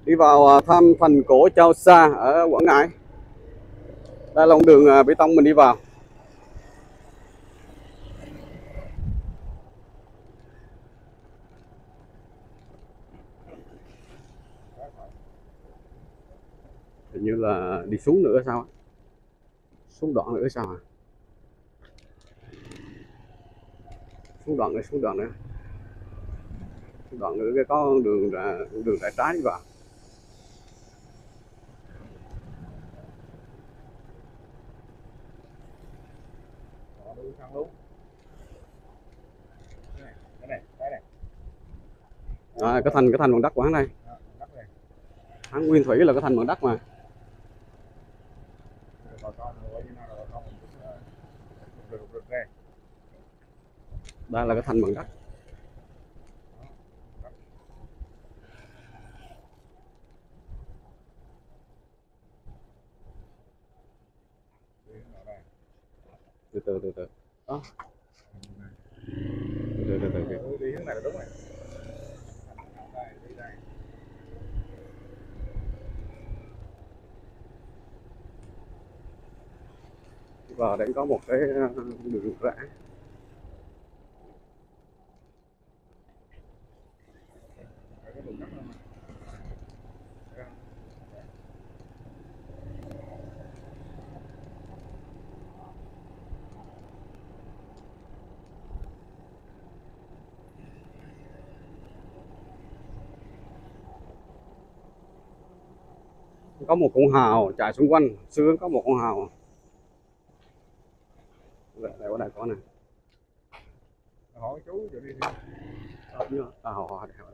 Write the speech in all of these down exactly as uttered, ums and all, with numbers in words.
Đi vào thăm thành cổ Châu Sa ở Quảng Ngãi. Đây là con đường bê tông mình đi vào. Hình như là đi xuống nữa sao? Xuống đoạn nữa sao à? Xuống đoạn nữa, xuống đoạn nữa. Xuống đoạn nữa cái có đường đường rẽ trái đi vào. À, cái thành cái thành bằng đất của hắn đây. Hắn nguyên thủy là cái thành bằng đất mà. Đây là cái thành bằng đất. Từ từ từ từ. Đó. Từ từ từ từ. Đi hướng này là đúng rồi. Vào đây có một cái đường rẽ. Có một con hào chạy xung quanh, xưa có một con hào. Đây, đây, ở đây có nè. Hỏi chú giờ đi đi. À, họ, họ, họ.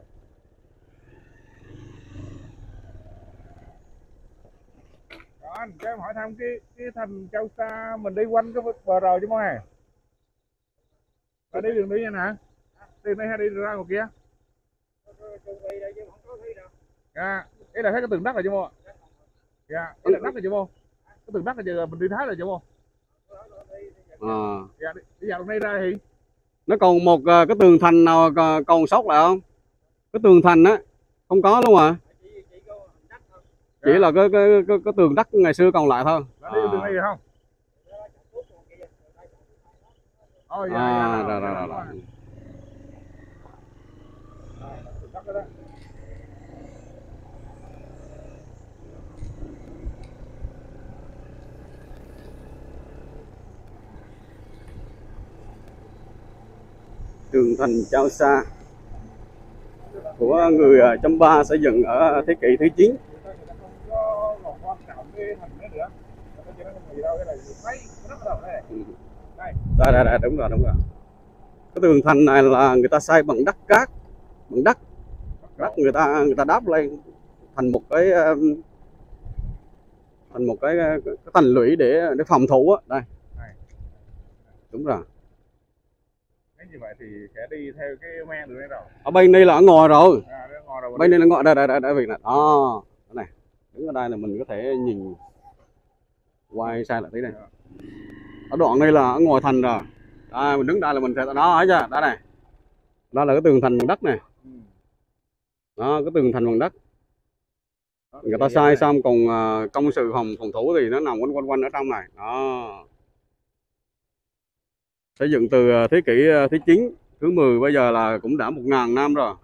Đó, anh cho em hỏi thăm cái cái thành Châu Sa mình đi quanh cái bờ rò chứ mô hả? Ở đi đường đi nha hả? Đường này hay đi ra ngoài kia? Dạ, ý là thấy cái tường đất rồi chứ mô? Dạ, ý là đất rồi chứ mô? Cái tường đất là mình đi thái rồi chứ mô? À. Dạ, đi, đi dạo đây ra thì Nó còn một cái tường thành nào còn sót lại không? Cái tường thành á không có luôn à? Chỉ là cái cái cái, cái tường đất ngày xưa còn lại thôi. Đó, đi đường này rồi không? Ôi, dạ, À, dạ, rồi, dạ, rồi, dạ, rồi, dạ. Tường thành Châu Sa của người Chăm Ba xây dựng ở thế kỷ thứ chín. Đây, đây, đây, đúng rồi, đúng rồi. Cái tường thành này là người ta xây bằng đất cát, bằng đất, đất người ta người ta đáp lên thành một cái thành một cái, cái thành lũy để để phòng thủ á. Đây, đúng rồi. Như vậy thì sẽ đi theo cái men đường này rồi. Ở bên đây là ở ngoài rồi. À, ngoài rồi bên đây là ngoài đây đây đây đây việc này. Đó, cái này. Đứng ở đây là mình có thể nhìn quay sang lại tí này. Ở đoạn đây là ở ngoài thành rồi. Đây, mình đứng đây là mình sẽ đó ấy chưa? Đó này. Đó là cái tường thành bằng đất này. Đó, cái tường thành bằng đất. Người ta xây xong còn công sự phòng phòng thủ thì nó nằm quanh quanh quanh ở trong này. Đó. Xây dựng từ thế kỷ thứ chín, thứ mười, bây giờ là cũng đã một ngàn năm rồi.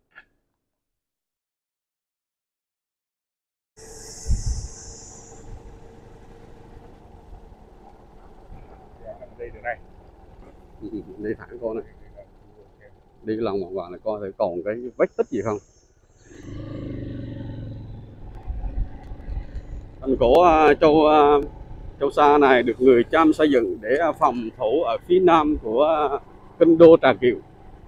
Đi đường này. Đi thẳng con này. Đi cái lòng vòng vàng này coi thử còn cái vết tích gì không. Thành cổ Châu Châu Sa này được người Cham xây dựng để phòng thủ ở phía nam của kinh đô Trà Kiệu.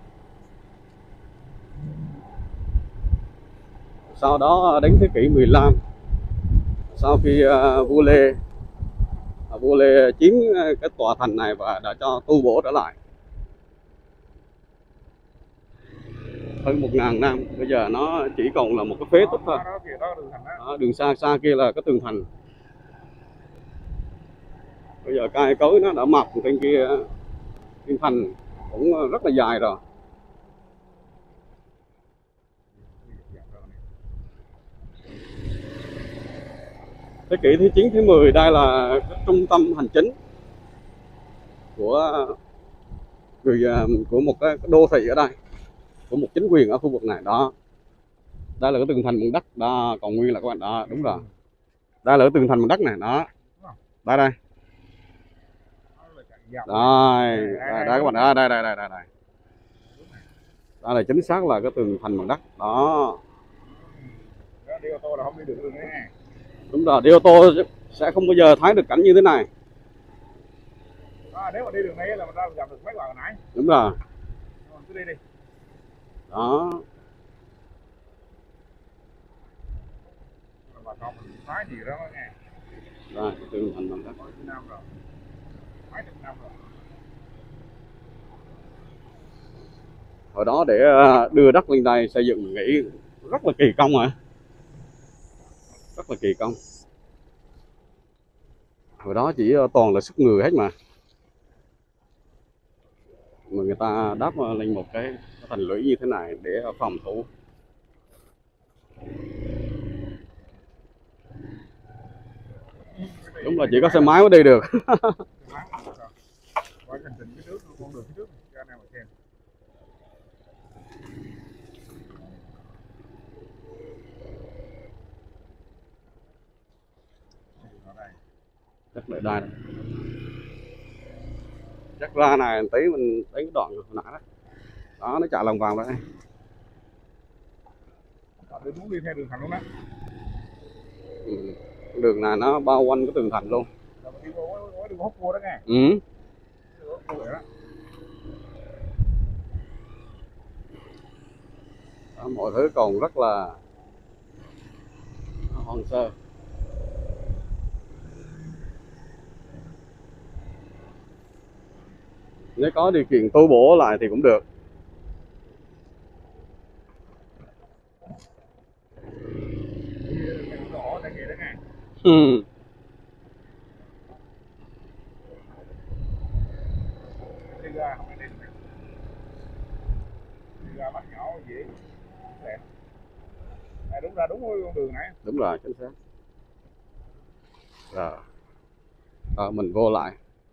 Sau đó đến thế kỷ mười lăm, sau khi vua Lê vua Lê chiếm cái tòa thành này và đã cho tu bổ trở lại. Hơn một ngàn năm, bây giờ nó chỉ còn là một cái phế tích thôi. Đó, đường xa xa kia là cái tường thành. Bây giờ cây cối nó đã mọc trên kia, trên thành cũng rất là dài rồi. Thế kỷ thứ chín, thứ mười đây là cái trung tâm hành chính của người của một cái đô thị ở đây, của một chính quyền ở khu vực này đó. Đây là cái tường thành bằng đất đó, còn nguyên là các bạn đó, đúng rồi. Đây là cái tường thành bằng đất này đó. Đây đây. Đây, đây, đây các bạn đó, đây đây đây đây đây. Đây là chính xác là cái tường thành bằng đất đó. Đi ô tô là không đi được đường này. Đúng rồi, đi ô tô sẽ không bao giờ thấy được cảnh như thế này. À, nếu mà đi đường này là mình ra gặp được mấy bạn hồi nãy. Đúng rồi. Mình cứ đi đi. Đó. Bà con mình phá gì đó nghe. Đây, tường thành bằng đất. Mấy chục năm rồi. Mấy chục năm rồi. Hồi đó để đưa đất lên đây xây dựng, mình nghĩ rất là kỳ công hả? Rất là kỳ công. Hồi đó chỉ toàn là sức người hết mà. Mà người ta đắp lên một cái thành lũy như thế này để phòng thủ. Đúng là chỉ có xe máy mới đi được. Qua hành trình phía trước, con đường phía trước, ra nào mà xem. Chắc lại đây này. Chắc ra này tí mình thấy cái đoạn hồi nãy đó. Đó, nó chạy lòng vòng đây. Tôi muốn đi theo đường thành luôn đó. Ừ. Đường này nó bao quanh cái tường thành luôn. Rồi mình đi vô cái đường hút cua đó nghe. Ừ. Đường hút cua vậy đó. Đó, mọi thứ còn rất là hoang sơ. Nếu có điều kiện tu bổ lại thì cũng được. Ừ. Đi ra không đi được. Đi ra bắt nhỏ dễ. Đẹp. À, đúng ra đúng con đường này. Đúng rồi, chính xác. Rồi. Rồi mình vô lại.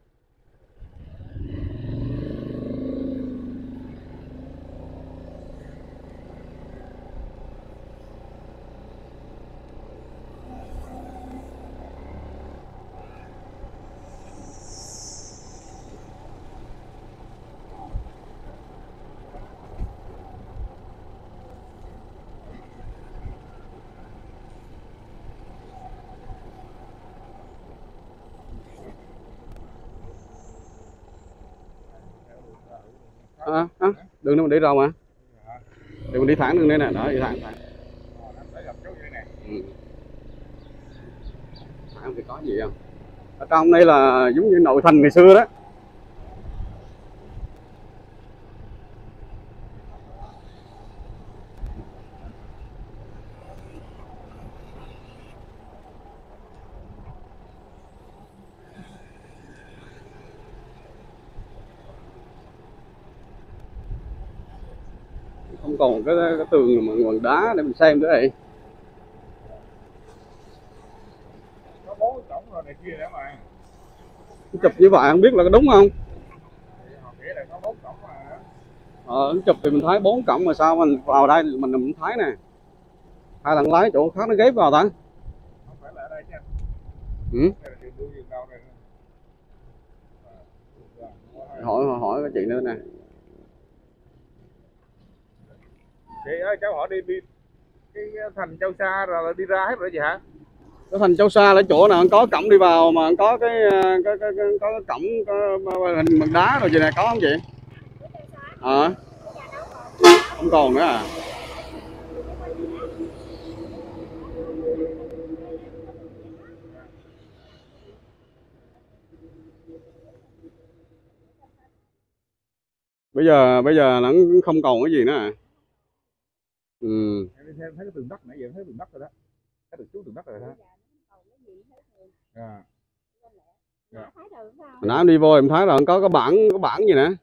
À, à, đường này mình đi rồi mà. Đường mình đi thẳng đường đây nè, đó đi thẳng thẳng. Ừ. Thẳng thì có gì không? Ở trong đây là giống như nội thành ngày xưa đó. Không còn cái, cái tường mà bằng đá để mình xem nữa này. Có bốn cổng rồi này kia nữa mà. Chụp như vậy không biết là có đúng không? Họ nghĩ là có bốn cổng mà. Ờ, chụp thì mình thấy bốn cổng mà sao mình vào đây mình mình thấy nè. Hai lần lái chỗ khác nó ghép vào ta. Không phải là ở đây chứ. Ừ. Đây là đường đua đường đâu này. Hỏi hỏi cái chị nữa nè. Chị ơi cháu hỏi đi đi cái thành Châu Sa rồi đi ra hết rồi gì hả? Cái thành Châu Sa là chỗ nào có cổng đi vào mà có cái cái cái, cái có cái cổng có hình bằng đá rồi gì này có không chị? Ờ. À, không còn nữa à? Bây giờ bây giờ nó không còn cái gì nữa à? Ừ. Em đi xem thấy cái tường đất nãy giờ thấy tường đất rồi đó. Thấy được chú tường đất rồi đó. À. Hồi nãy em đi vô em thấy là có cái bảng cái bảng gì nè.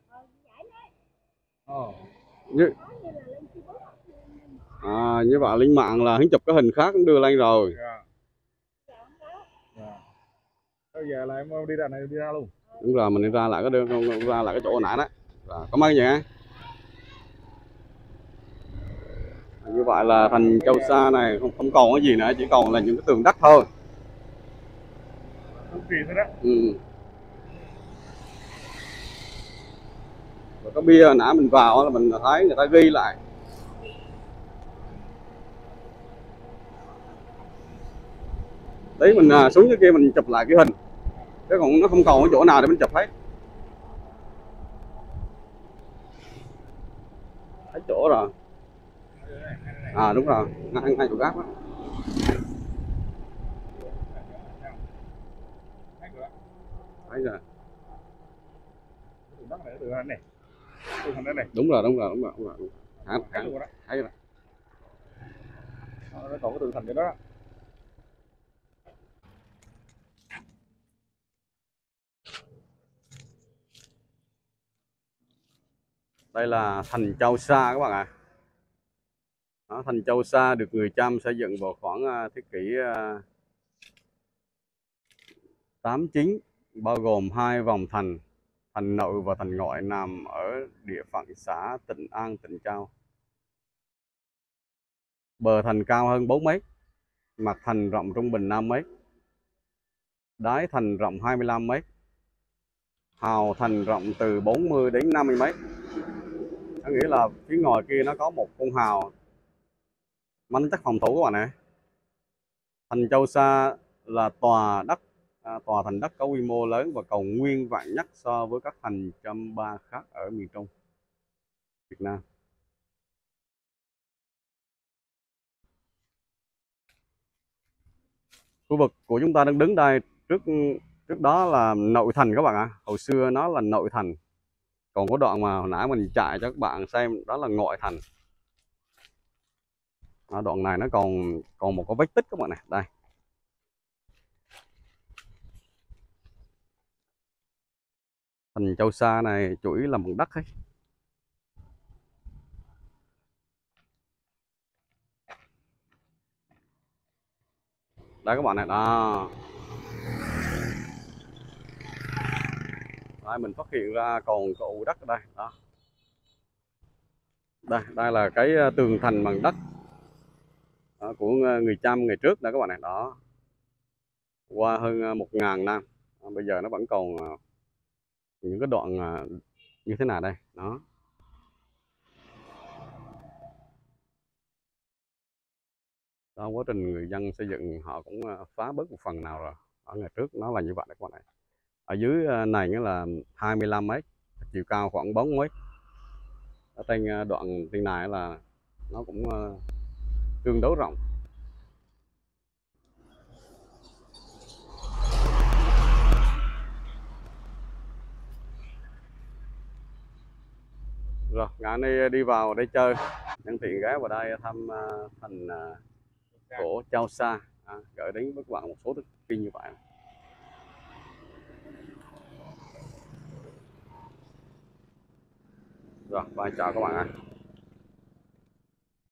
Ồ. Như... À, như vậy lên mạng là hắn chụp cái hình khác cũng đưa lên rồi. Yeah. Bây giờ là em đi ra này đi ra luôn. Đúng rồi, mình đi ra lại cái đường ra lại cái chỗ hồi nãy đó. Rồi, cảm ơn nha. Như vậy là thành Châu Sa này không, không còn cái gì nữa, chỉ còn là những cái tường đất thôi. Không kỳ thôi đó. Ừ. Rồi cái bia hồi nãy mình vào là mình thấy người ta ghi lại. Đấy, mình à, xuống dưới kia mình chụp lại cái hình. Chứ còn nó không còn cái chỗ nào để mình chụp hết. Thấy chỗ rồi. À đúng rồi, ngay, ngay chỗ gác đó. Thấy rồi. Đất này, tường này, tường này này. Đúng rồi, đúng rồi, đúng rồi, đúng rồi. Hả, Thấy luôn đó. thấy rồi. Nó còn cái tường thành cái đó. Đây là thành Châu Sa các bạn ạ. Đó, thành Châu Sa được người Chăm xây dựng vào khoảng à, thế kỷ à, tám chín, bao gồm hai vòng thành, thành nội và thành ngoại nằm ở địa phận xã Tịnh An, Tịnh Châu. Bờ thành cao hơn bốn mét, mặt thành rộng trung bình năm mét, đáy thành rộng hai mươi lăm mét, hào thành rộng từ bốn mươi đến năm mươi mét. Có nghĩa là phía ngoài kia nó có một con hào mang chắc phòng thủ các bạn ạ. Thành Châu Sa là tòa đất à, tòa thành đất có quy mô lớn và còn nguyên vẹn nhất so với các thành Chăm Ba khác ở miền Trung Việt Nam. Khu vực của chúng ta đang đứng đây, trước trước đó là nội thành các bạn ạ. Hồi xưa nó là nội thành. Còn có đoạn mà hồi nãy mình chạy cho các bạn xem đó là ngoại thành. Ở đoạn này nó còn còn một cái vết tích các bạn này, đây. Thành Châu Sa này chủ yếu là bằng đất ấy. Đây các bạn này, đó. Đây, mình phát hiện ra còn cái ụ đất ở đây, đó. Đây, đây là cái tường thành bằng đất đó, của người Chăm ngày trước đó các bạn này, đó. Qua hơn một ngàn năm, bây giờ nó vẫn còn những cái đoạn như thế nào đây, đó. Đó, quá trình người dân xây dựng họ cũng phá bớt một phần nào rồi. Ở ngày trước nó là như vậy các bạn này. Ở dưới này là hai mươi lăm mét, chiều cao khoảng bốn mét. Ở trên đoạn trên này là nó cũng tương đối rộng. Rồi, ngày nay đi vào đây chơi, nhân tiện ghé vào đây thăm uh, thành uh, cổ Châu Sa, à, gửi đến với các bạn một số thông tin như vậy. Rồi, và chào các bạn ạ.